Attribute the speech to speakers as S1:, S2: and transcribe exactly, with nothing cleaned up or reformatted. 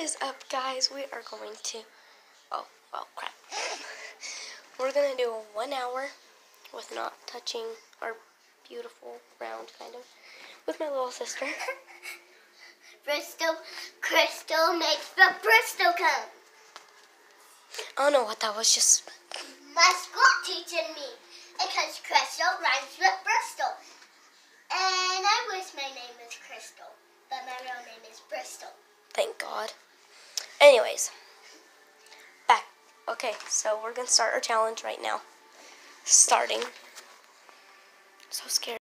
S1: is up, guys? We are going to, oh, well, crap. We're going to do a one hour with not touching our beautiful round, kind of, with my little sister.
S2: Bristol, Crystal makes the Bristol come.
S1: I don't know what that was, just...
S2: My school teaching me, because Crystal rhymes with Bristol. And I wish my name was Crystal, but my real name is Bristol.
S1: Thank God. Anyways, back. Okay, so we're going to start our challenge right now. Starting. So scared.